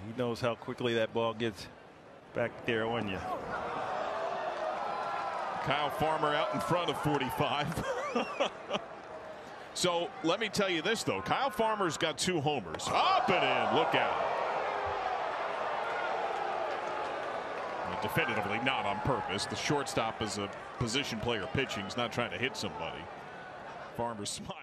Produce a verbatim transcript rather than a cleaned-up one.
He knows how quickly that ball gets back there on you. Kyle Farmer out in front of forty-five. So let me tell you this, though. Kyle Farmer's got two homers. Up and in. Look out. Well, definitively not on purpose. The shortstop is a position player pitching. He's not trying to hit somebody. Farmer's smile.